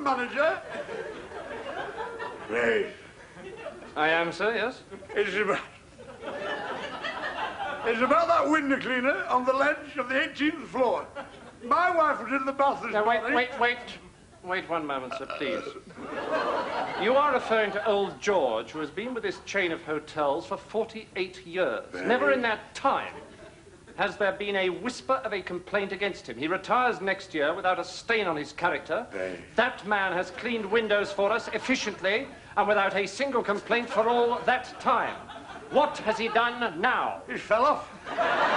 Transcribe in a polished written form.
manager? Please. I am, sir, yes. It's about that window cleaner on the ledge of the 18th floor. My wife was in the bath this morning. Wait one moment, sir, please. You are referring to old George, who has been with this chain of hotels for 48 years. Never in that time has there been a whisper of a complaint against him. He retires next year without a stain on his character. That man has cleaned windows for us efficiently and without a single complaint for all that time. What has he done now? He fell off.